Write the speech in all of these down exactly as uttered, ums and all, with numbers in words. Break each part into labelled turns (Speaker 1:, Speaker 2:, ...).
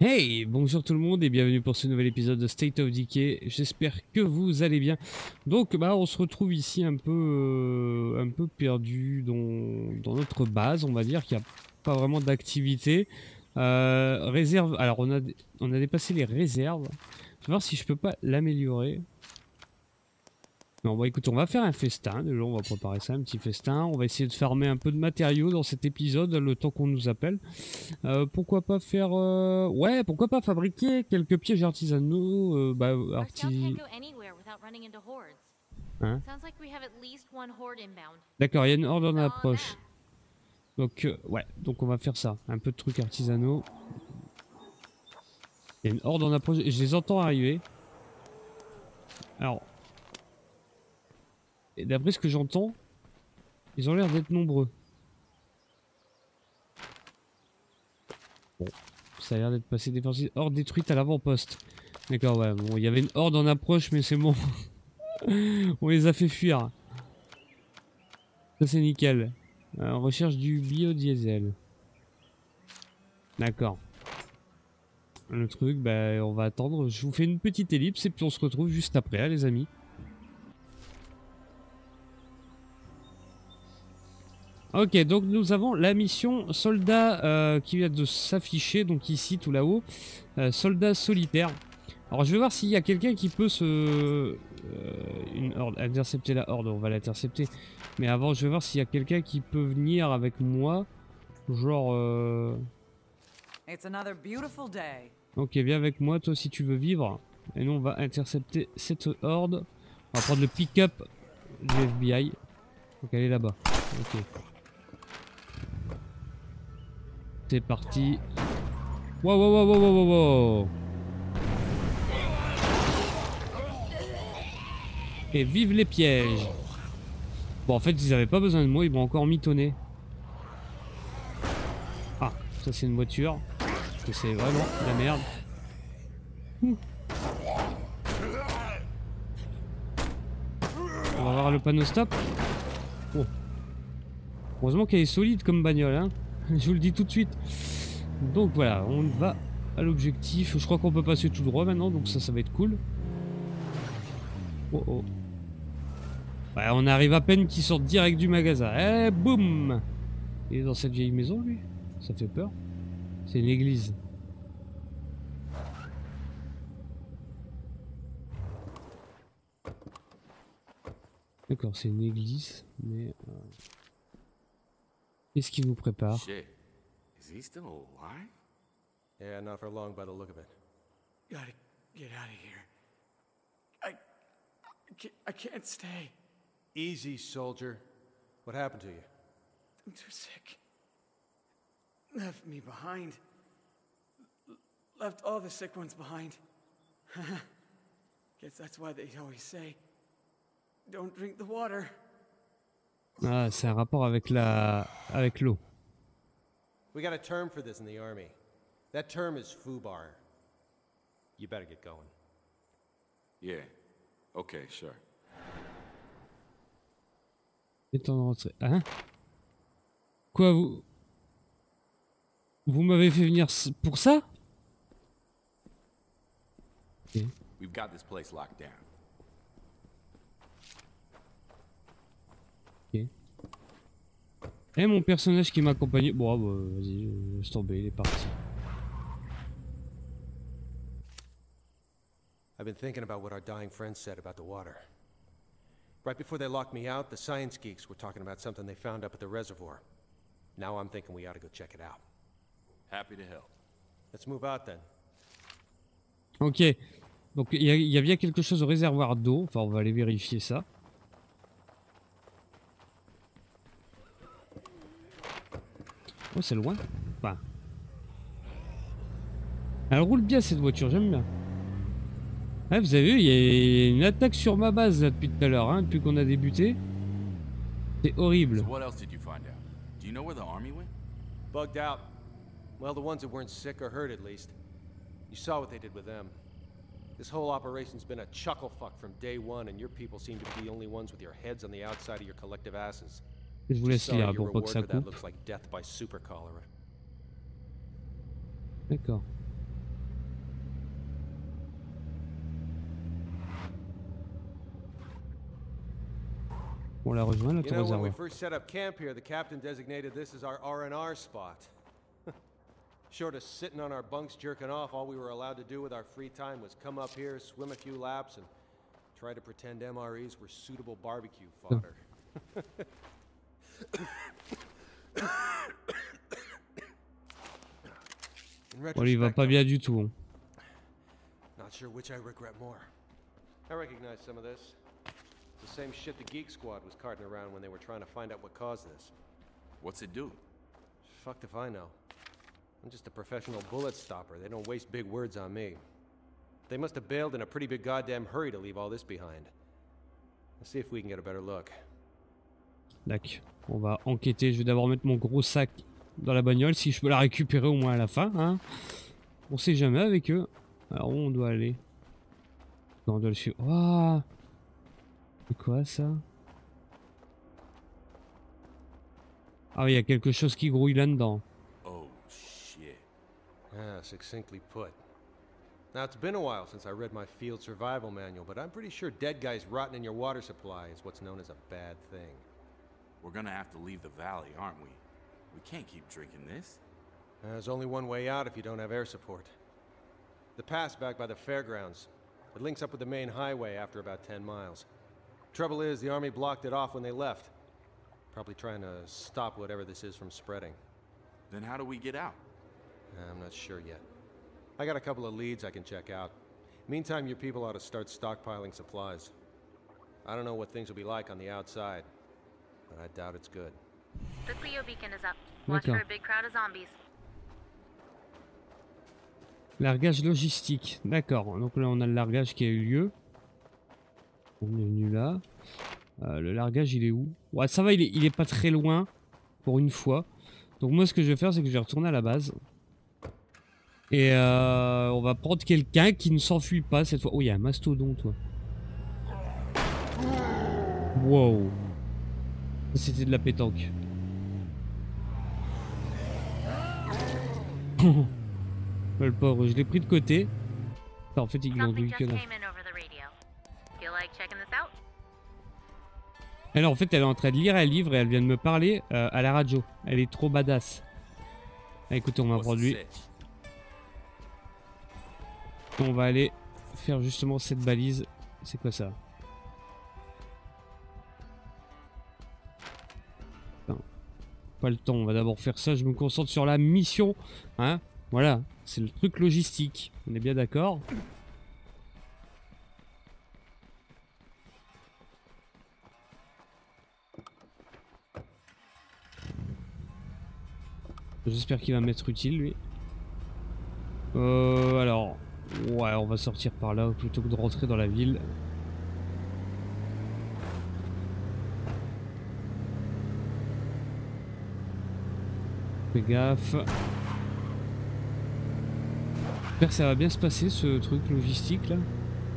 Speaker 1: Hey, bonjour tout le monde et bienvenue pour ce nouvel épisode de State of Decay. J'espère que vous allez bien. Donc, bah, on se retrouve ici un peu, euh, un peu perdu dans, dans notre base. On va dire qu'il n'y a pas vraiment d'activité. Euh, réserve. Alors, on a, on a dépassé les réserves. Je vais voir si je peux pas l'améliorer. Non, bah écoute, on va faire un festin. Déjà, on va préparer ça, un petit festin. On va essayer de farmer un peu de matériaux dans cet épisode, le temps qu'on nous appelle. Euh, pourquoi pas faire... euh, Ouais, pourquoi pas fabriquer quelques pièges artisanaux, euh, bah, arti... Hein? D'accord, il y a une horde en approche. Donc, euh, ouais, donc on va faire ça. Un peu de trucs artisanaux. Il y a une horde en approche, et je les entends arriver. Alors... Et d'après ce que j'entends, ils ont l'air d'être nombreux. Bon, ça a l'air d'être passé défensif. Horde détruite à l'avant-poste. D'accord, ouais, bon, il y avait une horde en approche, mais c'est bon. On les a fait fuir. Ça c'est nickel. Euh, on recherche du biodiesel. D'accord. Le truc, bah on va attendre. Je vous fais une petite ellipse et puis on se retrouve juste après, hein, les amis. Ok, donc nous avons la mission soldat euh, qui vient de s'afficher, donc ici tout là-haut. Euh, soldat solitaire. Alors je vais voir s'il y a quelqu'un qui peut se... Euh, une horde, intercepter la horde, on va l'intercepter. Mais avant je vais voir s'il y a quelqu'un qui peut venir avec moi. Genre... Euh... Ok, viens avec moi toi si tu veux vivre. Et nous on va intercepter cette horde. On va prendre le pick-up du F B I. Donc elle est là-bas. Ok. C'est parti. Wow, wow, wow, wow, wow, wow. Et vive les pièges. Bon, en fait, ils avaient pas besoin de moi, ils m'ont encore mitonné. Ah, ça c'est une voiture. Parce que c'est vraiment la merde. Ouh. On va voir le panneau stop. Oh. Heureusement qu'elle est solide comme bagnole, hein. Je vous le dis tout de suite. Donc voilà, on va à l'objectif. Je crois qu'on peut passer tout droit maintenant, donc ça, ça va être cool. Oh oh. Ouais, on arrive à peine qu'ils sortent direct du magasin. Eh, boum! Il est dans cette vieille maison, lui. Ça fait peur. C'est une église. D'accord, c'est une église, mais... Euh... Qu'est-ce qui nous prépare?
Speaker 2: Shit. Is he still alive?
Speaker 3: Yeah, not for long by the look of it.
Speaker 4: Gotta get out of here. I... I can't, I can't stay.
Speaker 3: Easy, soldier. What happened to you?
Speaker 4: I'm too sick. Left me behind. Left all the sick ones behind. Guess that's why they always say, don't drink the water.
Speaker 1: Ah, c'est un rapport avec la... avec l'eau.
Speaker 3: We got a term for this in the army. That term is FUBAR. You better get going.
Speaker 2: Yeah. Okay, sure.
Speaker 1: Et temps de rentrer. Hein? Quoi, vous... Vous m'avez fait venir pour ça? Okay.
Speaker 2: We've got this place locked down.
Speaker 1: Ok. Et mon personnage qui m'accompagnait... Bon, bah, vas-y, laisse tomber, il est parti.
Speaker 3: I've been thinking about what our dying friends said about the water. Right before they locked me out, the science geeks were talking about something they found up at the reservoir. Now I'm thinking we ought to go check it out.
Speaker 2: Happy to help.
Speaker 3: Let's move out then.
Speaker 1: Ok. Donc il y, y a bien quelque chose au réservoir d'eau. Enfin, on va aller vérifier ça. Oh, c'est loin. Enfin... Elle roule bien cette voiture, j'aime bien. Ah, vous avez vu, il y a une attaque sur ma base là, depuis tout à l'heure, hein, depuis qu'on a débuté. C'est horrible.
Speaker 2: So what else did you find out? Do you know where the army went?
Speaker 3: Bugged out. Well, the ones that weren't sick or hurt at least. You saw what they did with them. This whole operation's been a chuckle fuck from day one, and your people seem to be the only ones with your heads on the outside of your collective asses.
Speaker 1: Je vous laisse lire pour pas que ça coupe.
Speaker 3: Looks like death by super cholera.
Speaker 1: D'accord. On l'a rejoint,
Speaker 3: You
Speaker 1: notre
Speaker 3: know, when we
Speaker 1: réservoir.
Speaker 3: first set up camp here, the captain designated this as our R and R spot. Short of sitting on our bunks jerking off, all we were allowed to do with our free time was come up here, swim a few laps, and try to pretend M R Es were suitable barbecue fodder. In
Speaker 1: Bon, il va
Speaker 3: retrospect,
Speaker 1: pas
Speaker 3: though,
Speaker 1: bien du tout. Hein.
Speaker 3: not sure which I regret more. I recognize some of this. It's the same shit the Geek Squad was carting around when they were trying to find out what caused this.
Speaker 2: What's it do?
Speaker 3: Fucked if I know. I'm just a professional bullet stopper. They don't waste big words on me. They must have bailed in a pretty big goddamn hurry to leave all this behind. Let's see if we can get a better look.
Speaker 1: D'accord. On va enquêter. Je vais d'abord mettre mon gros sac dans la bagnole, si je peux la récupérer au moins à la fin. Hein. On sait jamais avec eux. Alors où on doit aller? On doit le suivre. Oh, c'est quoi ça? Ah oui, il y a quelque chose qui grouille là-dedans.
Speaker 2: Oh, shit.
Speaker 3: Ah, succinctly put. Now, it's been a while since I read my field survival manual, but I'm pretty sure dead guys rotting in your water supply is what's known as a bad thing.
Speaker 2: We're gonna have to leave the valley, aren't we? We can't keep drinking this.
Speaker 3: There's only one way out if you don't have air support. The pass back by the fairgrounds. It links up with the main highway after about ten miles. Trouble is, the army blocked it off when they left. Probably trying to stop whatever this is from spreading.
Speaker 2: Then how do we get out?
Speaker 3: I'm not sure yet. I got a couple of leads I can check out. Meantime, your people ought to start stockpiling supplies. I don't know what things will be like on the outside, but I doubt it's good.
Speaker 5: The Cleo beacon is up. Watch for a big crowd of zombies.
Speaker 1: Largage logistique. D'accord. Donc là, on a le largage qui a eu lieu. On est venu là. Euh, le largage, il est où? Ouais, ça va, il est, il est pas très loin. Pour une fois. Donc moi, ce que je vais faire, c'est que je vais retourner à la base. Et euh, on va prendre quelqu'un qui ne s'enfuit pas cette fois. Oh, il y a un mastodonte, toi. Wow. C'était de la pétanque. Le pauvre, je l'ai pris de côté. Enfin, en fait, il en
Speaker 5: Something
Speaker 1: douille
Speaker 5: just
Speaker 1: que là.
Speaker 5: came in over the radio. Feel like checking this out?
Speaker 1: Alors, en fait, elle est en train de lire un livre et elle vient de me parler euh, à la radio. Elle est trop badass. Ah, écoutez, on va
Speaker 2: What's
Speaker 1: prendre
Speaker 2: the
Speaker 1: lui.
Speaker 2: sitch?
Speaker 1: On va aller faire justement cette balise. C'est quoi ça? Non. Pas le temps, on va d'abord faire ça. Je me concentre sur la mission. Hein? Voilà, c'est le truc logistique. On est bien d'accord? J'espère qu'il va m'être utile, lui. Euh, alors... Ouais, on va sortir par là plutôt que de rentrer dans la ville. Fais gaffe. J'espère que ça va bien se passer, ce truc logistique, là.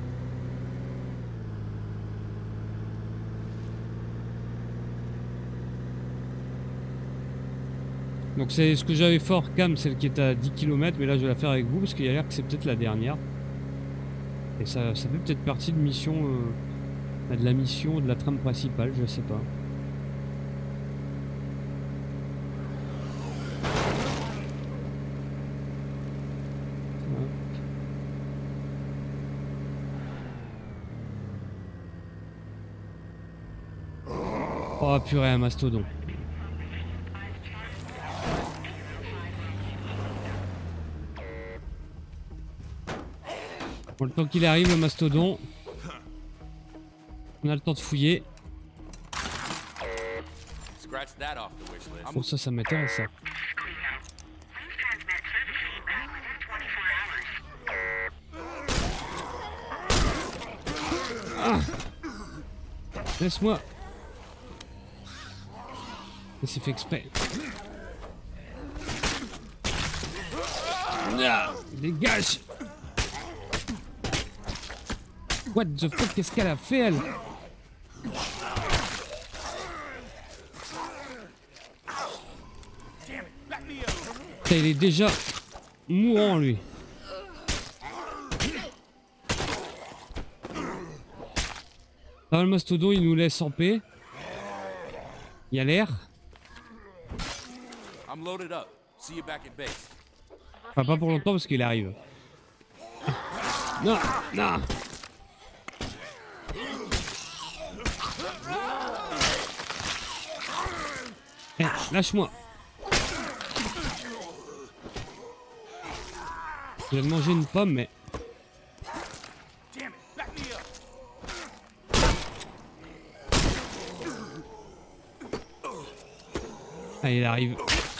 Speaker 1: Donc c'est ce que j'avais fait hors cam, celle qui est à dix kilomètres, mais là je vais la faire avec vous parce qu'il y a l'air que c'est peut-être la dernière. Et ça, ça fait peut-être partie de mission, euh, de la mission de la trame principale, je sais pas. Oh purée, un mastodon. Bon, le temps qu'il arrive, le mastodon, on a le temps de fouiller.
Speaker 2: Scratch that off the wish list.
Speaker 1: Bon, ça, ça m'intéresse, ça. Ah, laisse-moi. C'est fait exprès. Ah, dégage. What the fuck, qu'est-ce qu'elle a fait, elle? Putain, il est déjà mourant, lui. Ah, le mastodon, il nous laisse en paix. Il y a l'air.
Speaker 2: I'm loaded up. See you back at base.
Speaker 1: Enfin, pas pour longtemps parce qu'il arrive. Non, non. Eh, lâche-moi. Je viens de manger une pomme, mais...
Speaker 2: Damn it, back me up.
Speaker 1: Ah, il arrive.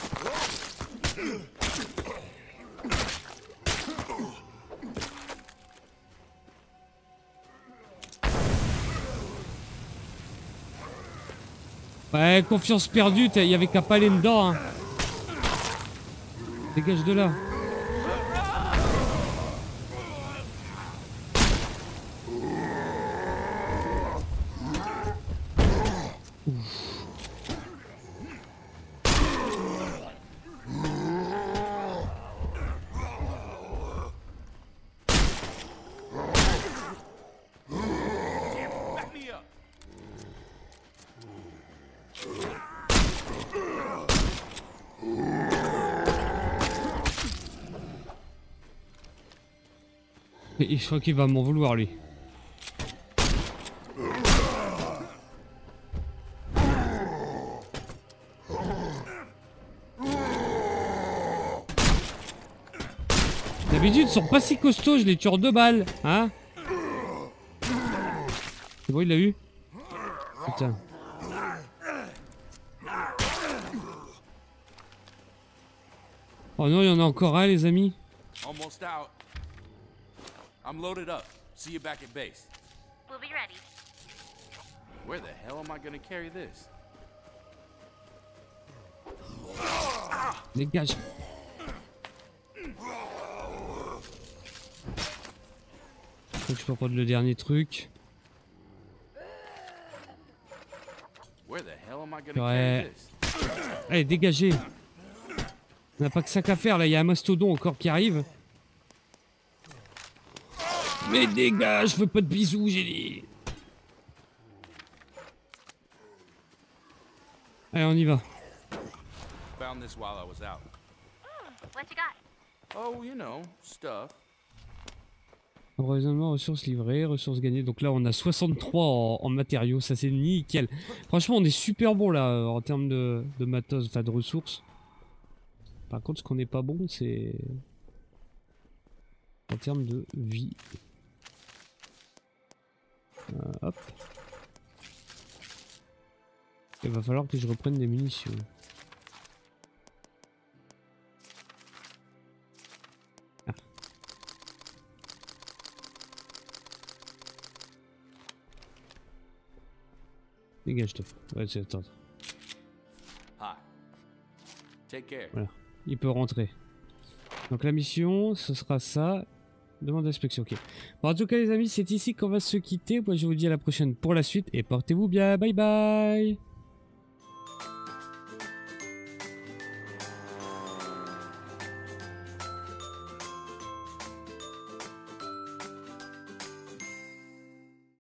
Speaker 1: Ouais, confiance perdue, il y avait qu'à pas aller dedans. Hein. Dégage de là. Et je crois qu'il va m'en vouloir lui. D'habitude ils sont pas si costauds, je les tue en deux balles, hein. C'est bon, il l'a eu. Putain. Oh non, il y en a encore un, les amis.
Speaker 2: Almost out. I'm loaded up. See you back at base.
Speaker 5: We'll be ready.
Speaker 2: Where the hell am I gonna carry this?
Speaker 1: Dégage. Faut que je peux prendre le dernier truc.
Speaker 2: Where the hell am I gonna
Speaker 1: Ouais.
Speaker 2: carry this?
Speaker 1: Allez, dégagez. On n'a pas que ça qu'à faire là, il y a un mastodon encore qui arrive. Mais dégage, je veux pas de bisous, j'ai dit. Allez, on y va.
Speaker 2: Found this while I was out.
Speaker 5: What you got?
Speaker 2: Oh, you know, stuff.
Speaker 1: Raisonnement, ressources livrées, ressources gagnées. Donc là, on a soixante-trois en, en matériaux, ça c'est nickel. Franchement, on est super bon là en termes de, de matos, enfin de ressources. Par contre, ce qu'on n'est pas bon, c'est en termes de vie. Euh, hop. Il va falloir que je reprenne des munitions. Ah. Dégage-toi. Ouais, c'est attends.
Speaker 2: Hi. Take care.
Speaker 1: Voilà. Il peut rentrer. Donc la mission, ce sera ça. Demande d'inspection, ok. Bon, en tout cas les amis, c'est ici qu'on va se quitter. Moi je vous dis à la prochaine pour la suite et portez-vous bien. Bye bye.